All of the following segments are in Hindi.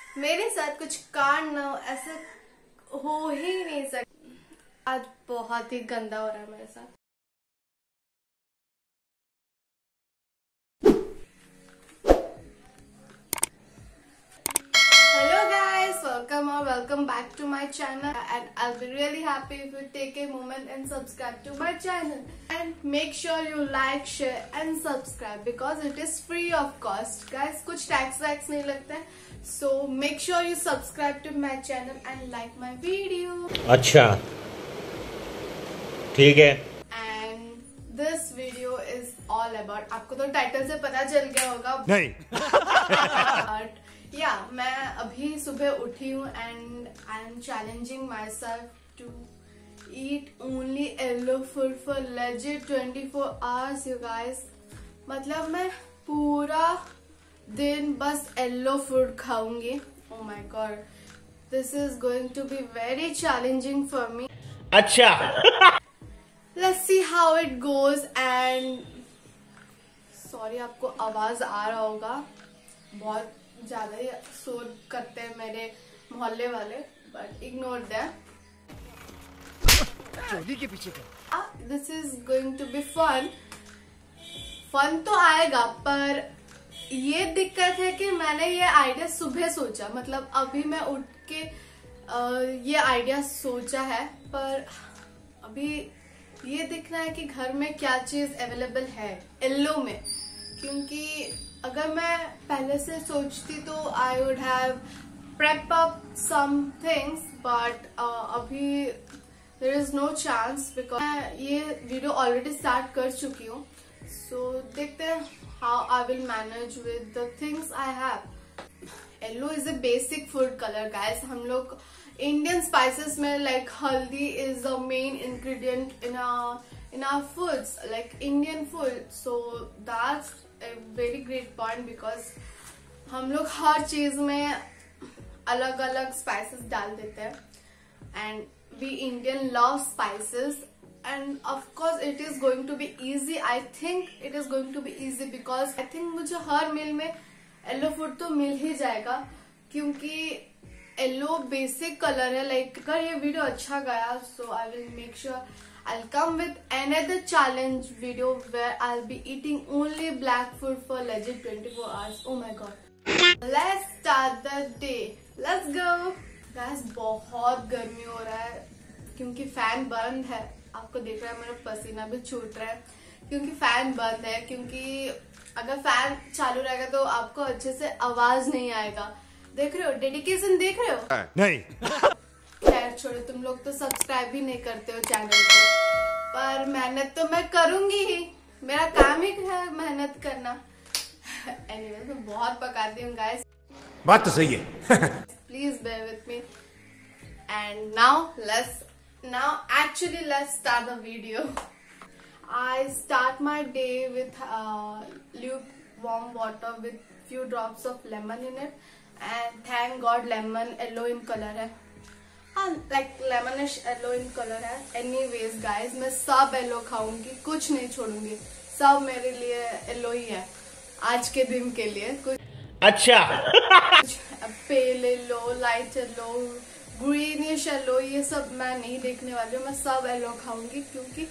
मेरे साथ कुछ कांड ना हो, ऐसा हो ही नहीं सकता। आज बहुत ही गंदा हो रहा है मेरे साथ। Hello guys, welcome or welcome back to my channel, and I'll be really happy if you take a moment and subscribe to my channel, and make sure you like, share and subscribe because it is free of cost guys. कुछ टैक्स वैक्स नहीं लगता है, so make sure you subscribe to my channel and like my video. अच्छा ठीक है। And this video is all about, आपको तो टाइटल से पता चल गया होगा नहीं। But मैं अभी सुबह उठी हूँ and I am challenging myself to eat only yellow food for legit 24 hours you guys। मतलब मैं पूरा दिन बस yellow food खाऊंगी। Oh my god, this is going to be very challenging for me। अच्छा Let's see how it goes। and sorry आपको आवाज आ रहा होगा, बहुत ज्यादा ही शोर करते हैं मेरे मोहल्ले वाले, बट इग्नोर दैट। चोली के पीछे का। This is going to be fun. Fun तो आएगा, पर ये दिक्कत है कि मैंने ये आइडिया सुबह सोचा, मतलब अभी मैं उठ के ये आइडिया सोचा है, पर अभी ये देखना है कि घर में क्या चीज अवेलेबल है येलो में। क्योंकि अगर मैं पहले से सोचती तो I would have prep up some things, but अभी there is no chance because मैं ये वीडियो ऑलरेडी स्टार्ट कर चुकी हूँ। सो देखते हैं how I will manage with the things I have. Yellow is a basic food colour guys. हम लोग इंडियन स्पाइसेस में like haldi is the main ingredient in our foods, like Indian food, so that's a very great point because हम लोग हर चीज में अलग अलग स्पाइसेस डाल देते हैं, and we Indian love spices, and of course it is going to be easy। I think it is going to be easy because I think मुझे हर मील में येलो फूड तो मिल ही जाएगा, क्योंकि येलो बेसिक कलर है। लाइक अगर ये वीडियो अच्छा गया so I will make sure I'll come with another challenge video where I'll be eating only black food for legit 24 hours। Oh my god, let's start the day, let's go guys। बहुत गर्मी हो रहा है क्योंकि फैन बंद है। आपको देख रहा है मेरा पसीना भी छूट रहा है क्योंकि फैन बंद है, क्योंकि अगर फैन चालू रहेगा तो आपको अच्छे से आवाज नहीं आएगा। देख रहे हो डेडिकेशन, देख रहे हो? नहीं। खैर छोड़ो, तुम लोग तो सब्सक्राइब भी नहीं करते हो चैनल को, पर मेहनत तो मैं करूंगी ही, मेरा काम ही है मेहनत करना। एनीवे मैं बहुत पकाती हूँ गाइस, बात तो सही है। Please bear with me. And now actually let's start the video. I start my day with lukewarm water with few drops of lemon in it, and thank God lemon yellow in color है। हाँ, like lemonish yellow in color है। Anyways guys, मैं सब येलो खाऊंगी, कुछ नहीं छोड़ूंगी, सब मेरे लिए येलो ही है आज के दिन के लिए। कुछ अच्छा pale yellow, light yellow, greenish yellow, ये सब मैं नहीं देखने वाली हूँ। मैं सब येलो खाऊंगी क्योंकि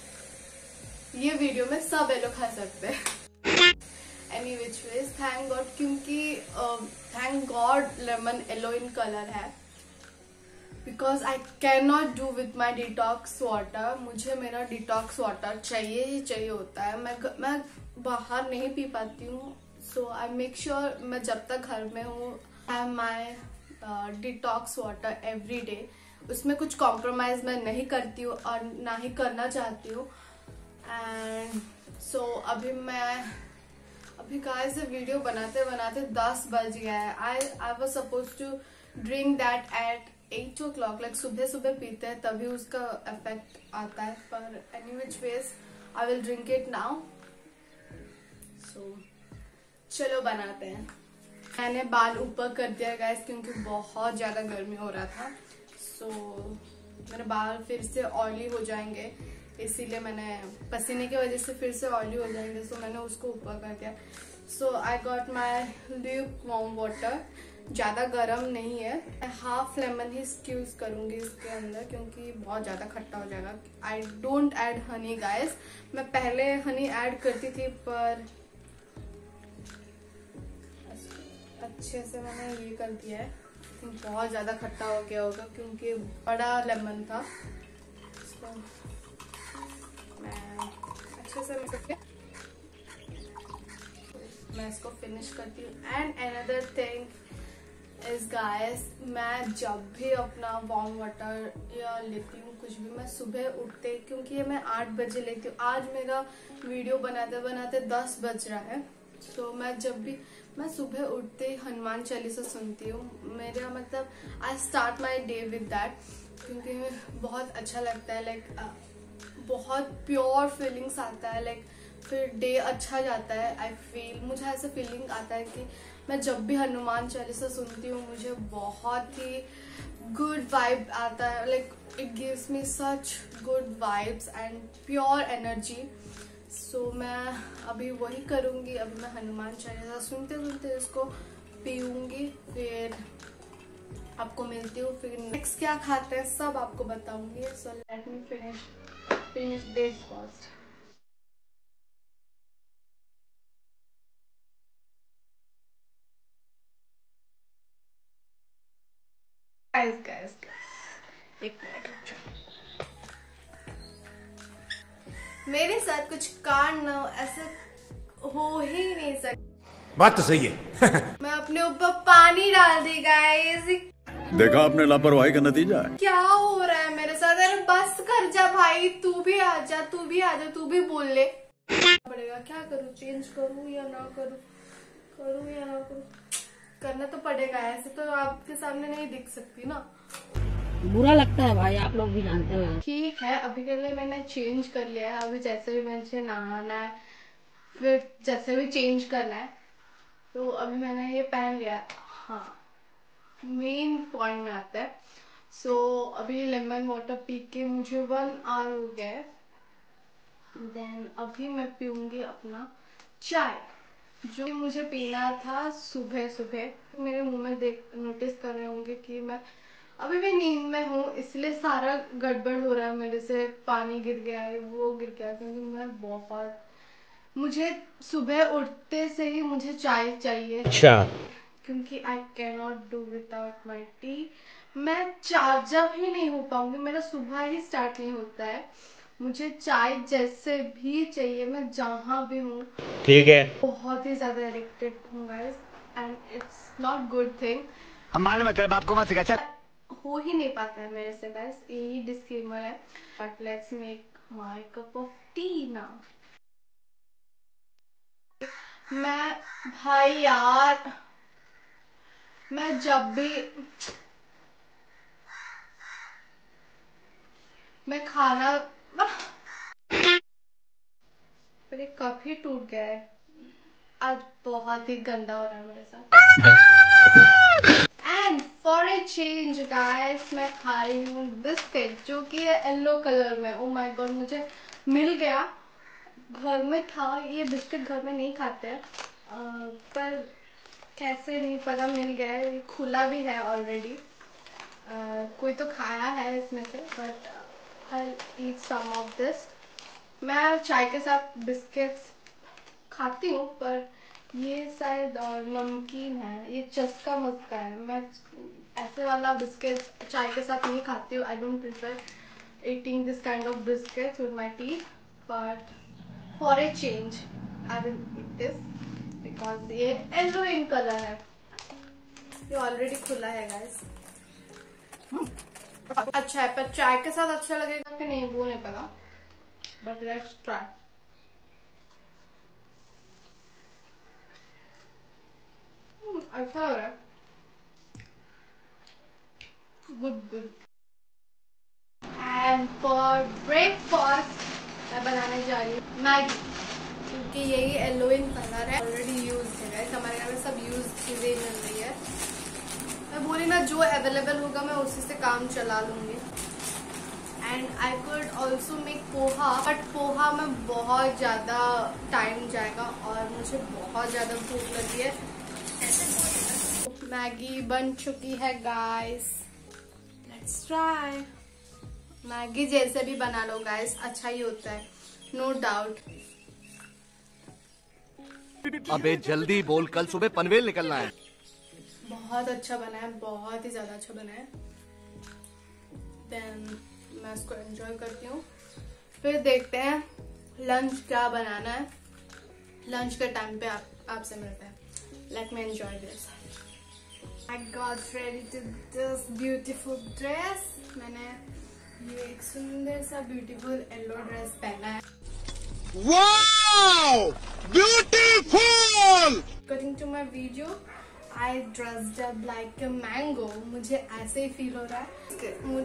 ये वीडियो में सब येलो खा सकते हैं। Any which ways thank God, क्योंकि thank God lemon yellow in colour है, because I can not do with my detox water. मुझे मेरा डिटॉक्स वाटर चाहिए ही चाहिए होता है। मैं बाहर नहीं पी पाती हूँ, सो आई मेक श्योर मैं जब तक घर में हूँ I have my detox water every day. उसमें कुछ कॉम्प्रोमाइज मैं नहीं करती हूँ और ना ही करना चाहती हूँ। एंड सो अभी गाइस से वीडियो बनाते बनाते 10 बज गया है। I was suppose to drink that at 8 o'clock, like सुबह सुबह पीते हैं तभी उसका इफेक्ट आता है, पर any which ways I will drink it now. So चलो बनाते हैं। मैंने बाल ऊपर कर दिया गाइस क्योंकि बहुत ज्यादा गर्मी हो रहा था, सो मेरे बाल फिर से ऑयली हो जाएंगे, इसीलिए मैंने पसीने की वजह से फिर से ऑयली हो जाएंगे, सो मैंने उसको ऊपर कर दिया। So I got my lukewarm water ज़्यादा गर्म नहीं है। मैं हाफ लेमन ही यूज करूँगी इसके अंदर क्योंकि बहुत ज़्यादा खट्टा हो जाएगा। I don't add honey guys. मैं पहले हनी ऐड करती थी पर अच्छे से मैंने ये कर दिया है। बहुत ज़्यादा खट्टा हो गया होगा क्योंकि बड़ा लेमन था। इसको मैं अच्छे से मैं इसको फिनिश करती हूँ। And another thing is guys, मैं जब भी अपना वार्म वाटर या लेती हूँ कुछ भी, मैं सुबह उठते, क्योंकि ये मैं 8 बजे लेती हूँ। आज मेरा वीडियो बनाते बनाते 10 बज रहा है। तो मैं जब भी मैं सुबह उठते ही हनुमान चालीसा सुनती हूँ। मेरा मतलब I start my day with that क्योंकि बहुत अच्छा लगता है। लाइक बहुत प्योर फीलिंग्स आता है। लाइक फिर डे अच्छा जाता है। आई फील, मुझे ऐसा फीलिंग आता है कि मैं जब भी हनुमान चालीसा सुनती हूँ मुझे बहुत ही गुड वाइब आता है। Like it gives me such good vibes and pure energy. So मैं अभी वही करूँगी। अभी मैं हनुमान चालीसा सुनते सुनते इसको पीऊँगी, फिर आपको मिलती हूँ। फिर नेक्स्ट क्या खाते हैं सब आपको बताऊँगी। So let me finish this first. Guys एक मिनट रुक जाओ। मेरे साथ कुछ कांड ना हो, ऐसे हो ही नहीं सकता। बात तो सही है। मैं अपने ऊपर पानी डाल दी गाइस। देखा आपने लापरवाही का नतीजा है। क्या हो रहा है मेरे साथ? अरे बस कर जा भाई, तू भी आ जा, तू भी आ जा, तू भी बोल ले। पड़ेगा, क्या करूँ? चेंज करूँ या ना करूँ? करूँ या ना करूँ? करना तो पड़ेगा। ऐसे तो आपके सामने नहीं दिख सकती ना। बुरा लगता है भाई, आप लोग भी जानते हो। ठीक है, अभी के लिए मैंने चेंज कर लिया है। अभी जैसे भी मुझे नहाना है, फिर जैसे भी चेंज करना है, तो अभी मैंने ये पहन लिया। हाँ, मेन पॉइंट में आता है। सो अभी लेमन वाटर पी के मुझे 1 आवर हो गया है। देन अभी मैं पीऊंगी अपना चाय, जो मुझे पीना था सुबह सुबह। मेरे मुंह में देख नोटिस कर रहे होंगे कि मैं अभी भी नींद में हूँ, इसलिए सारा गड़बड़ हो रहा है मेरे से। पानी गिर गया है, वो गिर गया, क्योंकि मैं बहुत, मुझे सुबह उठते से ही मुझे चाय चाहिए। अच्छा। क्योंकि I can not do without my tea. मैं चार्जर ही नहीं हो पाऊंगी, मेरा सुबह ही स्टार्ट नहीं होता है। मुझे चाय जैसे भी चाहिए, मैं जहाँ भी हूँ। ठीक है। बहुत ही ज्यादा एडिक्टेड हूँ guys, and it's not good thing. हम मालूम है, तेरे बाप को मत सिखा। हो ही नहीं पाता है मेरे से गाइस, यही डिस्क्लेमर है। But let's make my cup of tea now. मैं भाई यार, मैं जब भी मैं खाना, मेरे कप ही टूट गया है। आज बहुत ही गंदा हो रहा है मेरे साथ। And for a change guys, मैं खा रही हूँ बिस्किट, जो कि है येलो कलर में। ओ माय गॉड, मुझे मिल गया। घर में था ये बिस्किट, घर में नहीं खाते हैं, पर कैसे नहीं पता, मिल गया है। ये खुला भी है ऑलरेडी। कोई तो खाया है इसमें से, but I eat some of this. मैं चाय के साथ बिस्किट्स खाती हूँ, पर ये शायद और नमकीन है, ये चस्का मस्का है। मैं ऐसे वाला बिस्किट चाय के साथ नहीं खाती हूँ। I don't prefer eating this kind of biscuit with my tea, but for a change I will eat this because ये येलो इन कलर है। ये ऑलरेडी खुला है गाइस। अच्छा है, पर चाय के साथ अच्छा लगेगा कि नहीं वो नहीं पता, बट लेट्स ट्राई। अच्छा हो रहा है, good good. And for breakfast मैं बनाने जा रही हूँ मैगी, क्योंकि यही येलो इन कलर है, ऑलरेडी यूज है गाइस। हमारे यहाँ पे सब यूज चीजें मिल रही है। मैं बोली ना, जो अवेलेबल होगा मैं उसी से काम चला लूंगी। And I could also make poha, बट पोहा में बहुत ज़्यादा टाइम जाएगा और मुझे बहुत ज़्यादा भूख लगी है। मैगी बन चुकी है गाइस, लेट्स ट्राई। मैगी जैसे भी बना लो गाइस, अच्छा ही होता है, नो डाउट। अबे जल्दी बोल, कल सुबह पनवेल निकलना है। बहुत अच्छा बना है, बहुत ही ज्यादा अच्छा बना है। देन मैं इसको एंजॉय करती हूँ, फिर देखते हैं लंच क्या बनाना है। लंच के टाइम पे आपसे मिलते हैं। Let me enjoy this. I got ready to this beautiful dress. मैंने ये एक सुंदर सा ब्यूटीफुल येलो ड्रेस पहना है। Wow beautiful. According to my video, I dressed up like a mango. मुझे ऐसे ही फील हो रहा है।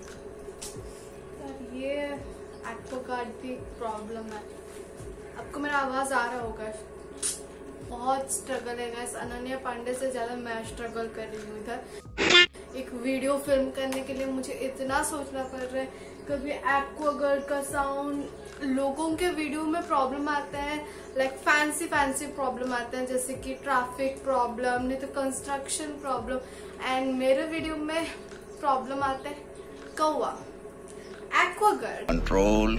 ये एक्वागार्ड की प्रॉब्लम है। आपको मेरा आवाज आ रहा होगा। बहुत स्ट्रगल है गाइस। अनन्या पांडे से ज्यादा मैं स्ट्रगल कर रही हूँ इधर। एक वीडियो फिल्म करने के लिए मुझे इतना सोचना पड़ रहा है। कभी एक्वागार्ड का साउंड, लोगों के वीडियो में प्रॉब्लम आता है, लाइक फैंसी प्रॉब्लम आते हैं, जैसे कि ट्रैफिक प्रॉब्लम, नहीं तो कंस्ट्रक्शन प्रॉब्लम, एंड मेरे वीडियो में प्रॉब्लम आते हैं कौवा, एक्वागार्ड। कंट्रोल।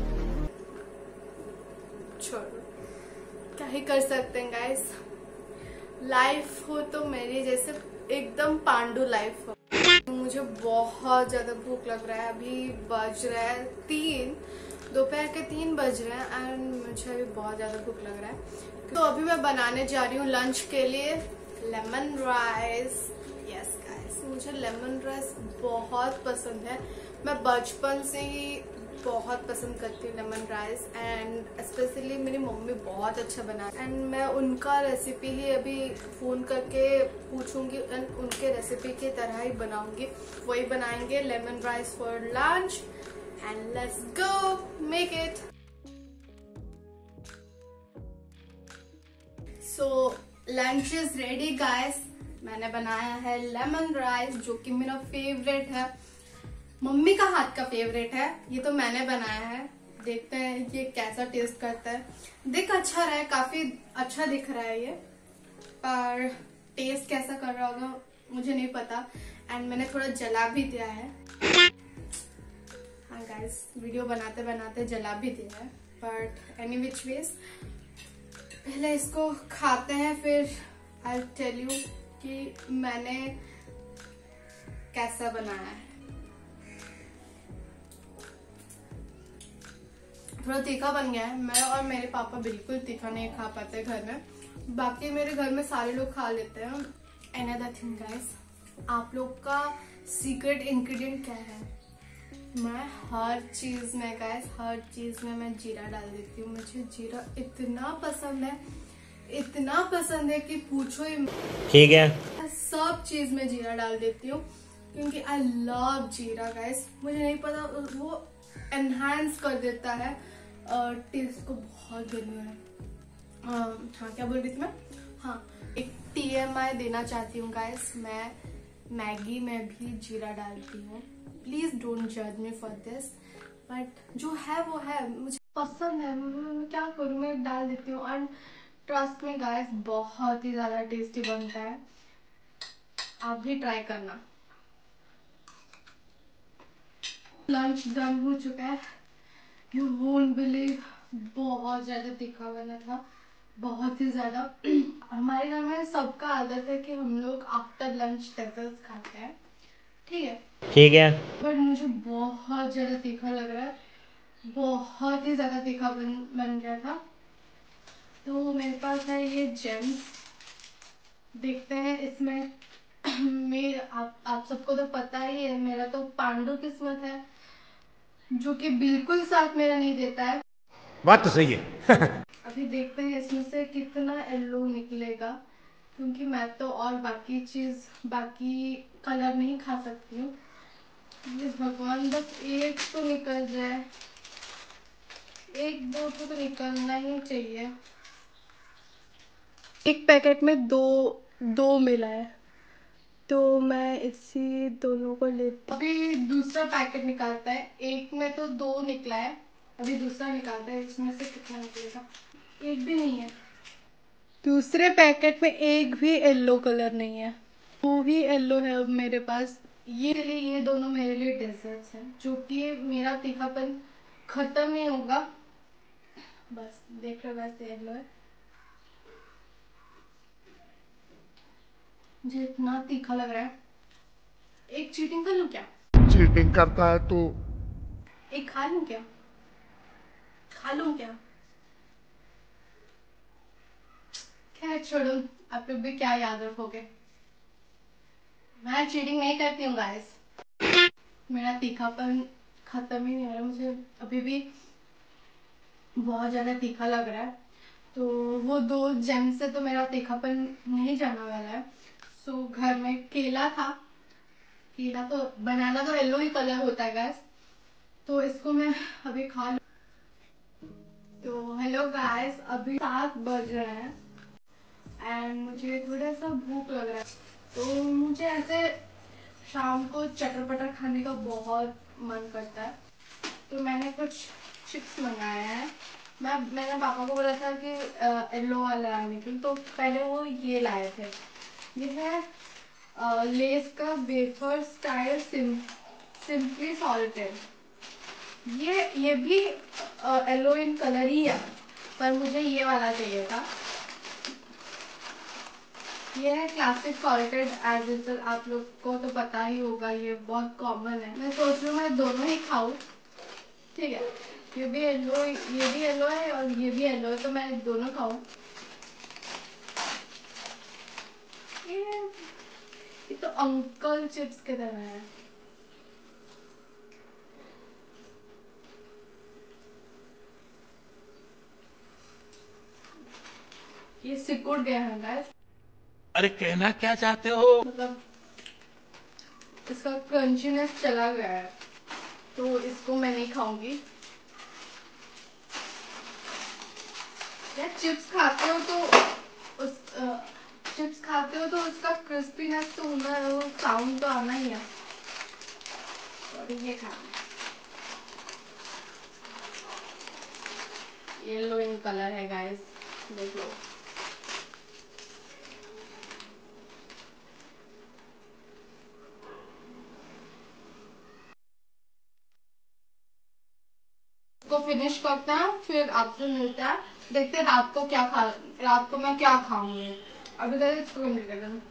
छोड़ो, क्या ही कर सकते हैं गाइस। लाइफ हो तो मेरी जैसे एकदम पांडु लाइफ हो। मुझे बहुत ज्यादा भूख लग रहा है। अभी बज रहा है 3, दोपहर के 3 बज रहे हैं एंड मुझे अभी बहुत ज्यादा भूख लग रहा है। तो अभी मैं बनाने जा रही हूँ लंच के लिए लेमन राइस। यस गाइस, मुझे लेमन राइस बहुत पसंद है। मैं बचपन से ही बहुत पसंद करती हूँ लेमन राइस, एंड स्पेशली मेरी मम्मी बहुत अच्छा बनाती है, एंड मैं उनका रेसिपी ही अभी फोन करके पूछूंगी एंड उनके रेसिपी की तरह ही बनाऊंगी। वही बनाएंगे lemon rice for lunch, and let's go make it. So lunch is ready guys. मैंने बनाया है लेमन राइस, जो कि मेरा फेवरेट है, मम्मी का हाथ का फेवरेट है। ये तो मैंने बनाया है। देखते हैं ये कैसा टेस्ट करता है। दिख अच्छा रहा है, काफी अच्छा दिख रहा है ये, पर टेस्ट कैसा कर रहा होगा मुझे नहीं पता, एंड मैंने थोड़ा जला भी दिया है। हाँ गाइस, वीडियो बनाते बनाते जला भी दिया है, बट एनी विच वेज पहले इसको खाते हैं, फिर आई टेल यू कि मैंने कैसा बनाया है। थोड़ा तीखा बन गया है। मैं और मेरे पापा बिल्कुल तीखा नहीं खा पाते घर में, बाकी मेरे घर में सारे लोग खा लेते हैं। अनदर थिंग गाइस, आप लोग का सीक्रेट इंग्रेडिएंट क्या है? मैं हर चीज में गाइस, हर चीज में मैं जीरा डाल देती हूँ। मुझे जीरा इतना पसंद है कि पूछो ही। ठीक है, सब चीज में जीरा डाल देती हूँ क्योंकि आई लव जीरा गाइस। मुझे नहीं पता, वो एनहांस कर देता है टेस्ट को। बहुत गर्मी है। हाँ, क्या बोल रही थी मैं? हाँ, एक TMI देना चाहती हूँ गाइस। मैं मैगी में भी जीरा डालती हूँ। प्लीज डोंट जज मी फॉर दिस, बट जो है वो है, मुझे पसंद है। मैं क्या करूँ, मैं डाल देती हूँ, एंड ट्रस्ट में गाइस बहुत ही ज्यादा टेस्टी बनता है। आप भी ट्राई करना। लंच डन हो चुका है। यू वोंट बिलीव, बहुत ज्यादा तीखा बना था, बहुत ही ज्यादा। हमारे घर में सबका आदत है कि हम लोग आफ्टर लंच डेजर्ट खाते हैं, ठीक है, बट मुझे बहुत ज्यादा तीखा लग रहा है। बहुत ही ज्यादा तीखा बन गया था। तो मेरे पास है ये जेम्स, देखते हैं इसमें। आप सबको तो पता ही है, मेरा तो पांडु किस्मत है, जो कि बिल्कुल साथ मेरा नहीं देता है। बात तो सही है। अभी देखते हैं इसमें से कितना येलो निकलेगा, क्योंकि मैं तो और बाकी कलर नहीं खा सकती हूँ। प्लीज भगवान, बस एक तो निकल जाए, 1-2 तो निकलना ही चाहिए। एक पैकेट में दो मिला है, तो मैं इसी दोनों को लेती। अभी दूसरा पैकेट निकालता है। एक में तो 2 निकला है, अभी दूसरा निकालता है। इसमें से कितना निकलेगा? एक भी नहीं है। दूसरे पैकेट में एक भी येलो कलर नहीं है। वो भी येलो है अब मेरे पास। ये दोनों मेरे लिए डेजर्ट्स हैं, जो कि मेरा तीखापन खत्म नहीं होगा। बस देख रहे वैसे येलो है। मुझे इतना तीखा लग रहा है। एक चीटिंग कर लूं क्या? चीटिंग करता है तू। एक खा लूं क्या? खा लूं क्या? खैर छोड़ो, आप लोग भी क्या याद रखोगे। मैं चीटिंग नहीं करती हूँ गाइस। मेरा तीखापन खत्म ही नहीं हो रहा, मुझे अभी भी बहुत ज़्यादा तीखा लग रहा है। तो वो 2 जेम से तो मेरा तीखापन नहीं जाने वाला है। सो घर में केला था। केला तो बनाना तो येलो ही कलर होता है गाइस, तो इसको मैं अभी खा लूँ। तो हेलो गाइस, अभी 7 बज रहे हैं एंड मुझे थोड़ा सा भूख लग रहा है। तो मुझे ऐसे शाम को चटर पटर खाने का बहुत मन करता है। तो मैंने कुछ चिप्स मंगाए हैं। मैंने पापा को बोला था कि येलो वाला लाने के लिए, तो पहले वो ये लाए थे। ये है लेस का वेफर स्टाइल सिंपली सॉल्टेड। ये भी येलो इन कलर ही है, पर मुझे ये वाला चाहिए था। ये है क्लासिक सॉल्टेड एज यूजुअल, आप लोग को तो पता ही होगा, ये बहुत कॉमन है। मैं सोच रही हूँ मैं दोनों ही खाऊं। ठीक है, ये भी येलो है और ये भी येलो है, तो मैं दोनों खाऊं। ये तो अंकल चिप्स की तरह है। ये सिकुड़ गया है गाइस, अरे कहना क्या चाहते हो? मतलब इसका क्रंचीनेस चला गया है, तो इसको मैं नहीं खाऊंगी। यार चिप्स खाते हो तो उसका क्रिस्पीनेस तो होना है, वो साउंड तो आना ही है। और ये खाना येलो इन कलर है गाइस, देख लो। को फिनिश करते हैं, फिर आपसे मिलते हैं। देखते हैं रात को मैं क्या खाऊंगी। अभी तक इसको कंप्लीट कर दूं।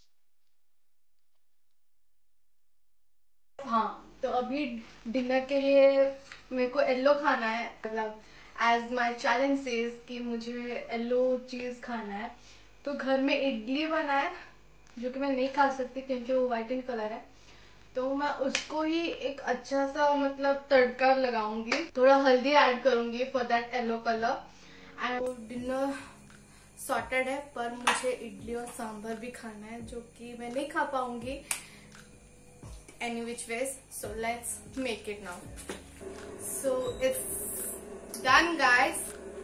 हाँ, तो अभी डिनर के लिए मेरे को येलो खाना है, मतलब एज माई चैलेंज सेज कि मुझे येलो चीज खाना है। तो घर में इडली बना है, जो कि मैं नहीं खा सकती क्योंकि वो वाइट इन कलर है। तो मैं उसको ही एक अच्छा सा मतलब तड़का लगाऊंगी, थोड़ा हल्दी ऐड करूंगी for that yellow colour. And dinner sorted है, पर मुझे इडली और सांभर भी खाना है, जो कि मैं नहीं खा पाऊंगी any which ways. So let's make it now. So it's done guys.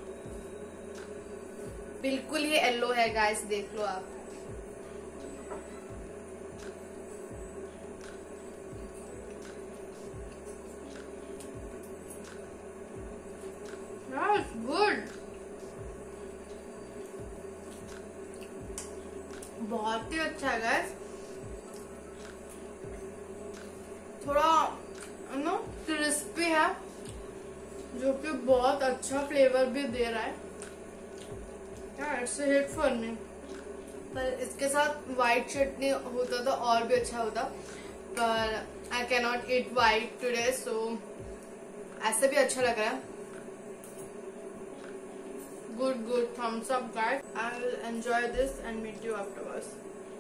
बिल्कुल ये येलो है गाइस, देख लो आप। That's good. बहुत ही अच्छा है गाइस, थोड़ा नो क्रिस्पी है, जो कि बहुत अच्छा फ्लेवर भी दे रहा है। It's a hit for me. पर इसके साथ व्हाइट चटनी होता तो और भी अच्छा होता, पर I can not eat white today, so ऐसे भी अच्छा लग रहा है। Good thumbs up guys, I will enjoy this and meet you afterwards.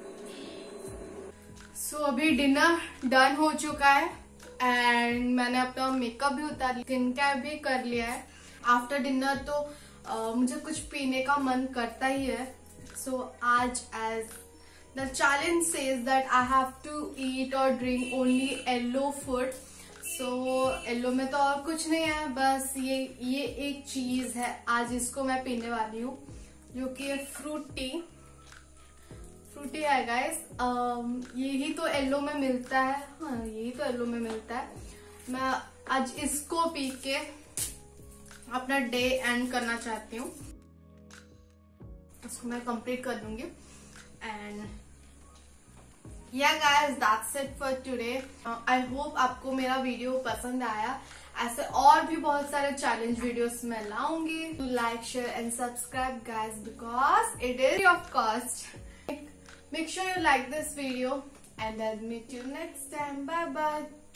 So अभी डिनर डन हो चुका है एंड मैंने अपना मेकअप भी उतार लिया, स्किन केयर भी कर लिया है। आफ्टर डिनर तो मुझे कुछ पीने का मन करता ही है। सो आज as the challenge says that I have to eat और drink only yellow food. So yellow में तो और कुछ नहीं है, बस ये एक चीज है, आज इसको मैं पीने वाली हूँ, जो कि है फ्रूटी है गाइस। यही तो येलो में मिलता है, हाँ यही तो येलो में मिलता है। मैं आज इसको पी के अपना डे एंड करना चाहती हूँ, इसको मैं कंप्लीट कर लूंगी। And yeah guys that's it for today. I hope आपको मेरा वीडियो पसंद आया। ऐसे और भी बहुत सारे चैलेंज वीडियोस मैं लाऊंगी। To like share and subscribe guys because it is free of cost. Make sure you like this video and I'll meet you next time. Bye bye.